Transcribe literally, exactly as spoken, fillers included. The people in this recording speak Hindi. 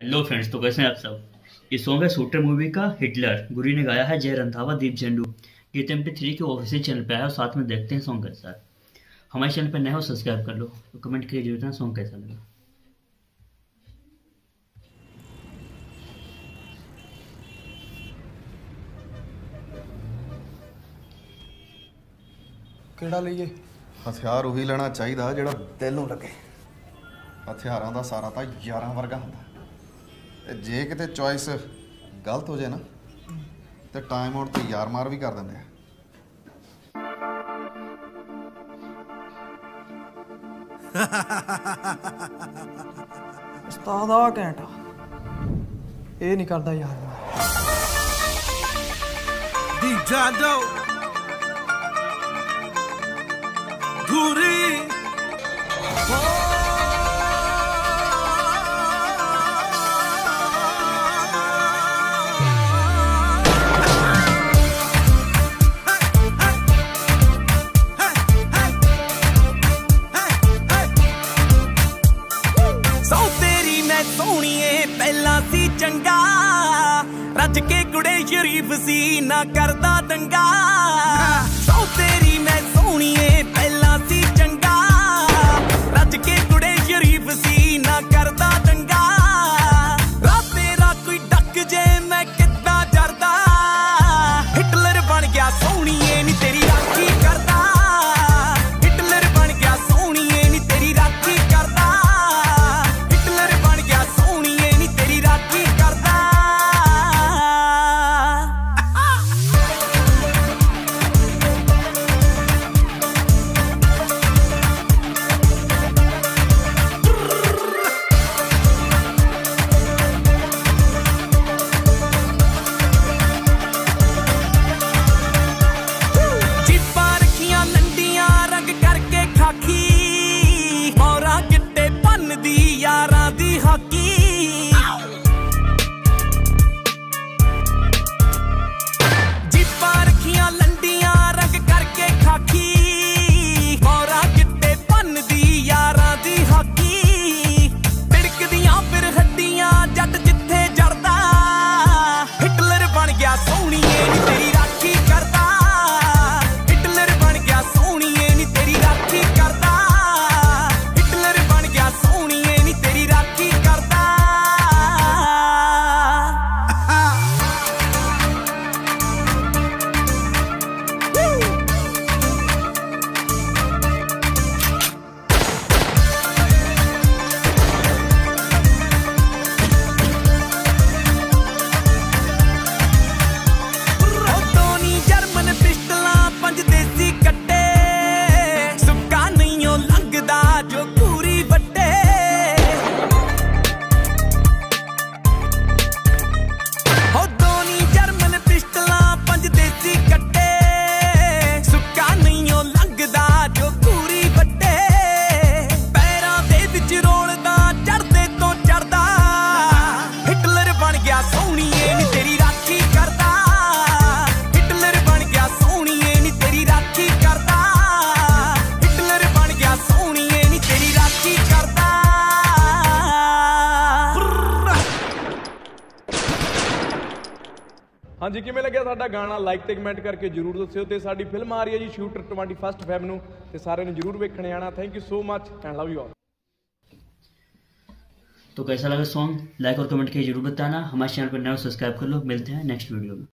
हेलो फ्रेंड्स, तो कैसे हैं आप सब। ये सॉन्ग है शूटर मूवी का हिटलर। गुरी ने गाया है, जय रंधावा, दीप झंडू। ये एम टी थ्री के ऑफिशियल चैनल पे आया और साथ में देखते हैं सॉन्ग कैसा है। हमारे चैनल पे नए हो सब्सक्राइब कर लो, तो कमेंट करके जरूर बताना सॉन्ग कैसा लगा। ਕਿਹੜਾ ਲਈਏ? ਹਥਿਆਰ ਉਹੀ ਲੈਣਾ ਚਾਹੀਦਾ ਜਿਹੜਾ ਦਿਲ ਨੂੰ ਲੱਗੇ। ਹਥਿਆਰਾਂ ਦਾ ਸਾਰਾ ਤਾਂ ਯਾਰਾਂ ਵਰਗਾ ਹੁੰਦਾ ਤੇ ਜੇ ਕਿਤੇ ਚੋਇਸ ਗਲਤ ਹੋ ਜਾਏ ਨਾ ਤੇ ਟਾਈਮ ਆਊਟ ਤੇ ਯਾਰ ਮਾਰ ਵੀ ਕਰ ਦਿੰਦੇ ਆ। ਉਸਤਾਦ ਆ ਘੈਂਟਾ ਇਹ ਨਹੀਂ ਕਰਦਾ ਯਾਰ ਮੈਂ। Deep Jando Guri सोहणीए पहला सी चंगा रज के कुड़े शरीफ सी ना करदा दंगा। सौ तेरी मैं सोहणीए पहला सी चंगा रज के कुड़े शरीफ सी ना करदा दंगा। रात तेरा कोई डक जे मैं किद्दां जरदा हिटलर बन गया सोहणीए नी तेरी राखी करदा। हिटलर बन गया सोहणीए नी तेरी राखी करदा। मोरा गिट्टे भन दी यारां दी हाकी जिप्पां रखियां लंडियां रंग करके खाकी। मोरा गिट्टे भन दी यारां दी हाकी तिड़कदियां फिर हड्डियां जट जिथे जड़दा हिटलर बन गया सोहणीए नी तेरी राखी करदा। हिटलर बन गया सोहणीए नी तेरी राखी करदा। हाँ जी, किमें लग्या साडा गाना लाइक ते कमेंट करके जरूर दस्सिओ ते साडी फिल्म आ रही है जी शूटर ट्वेंटी फस्ट फेब नूं ते सारे ने जरूर वेखणे आना। Thank you so much and love you all. तो कैसा लगा सॉन्ग, लाइक और कमेंट करके जरूर बताना। हमारे चैनल पर नए सब्सक्राइब कर लो। मिलते हैं नेक्स्ट वीडियो में।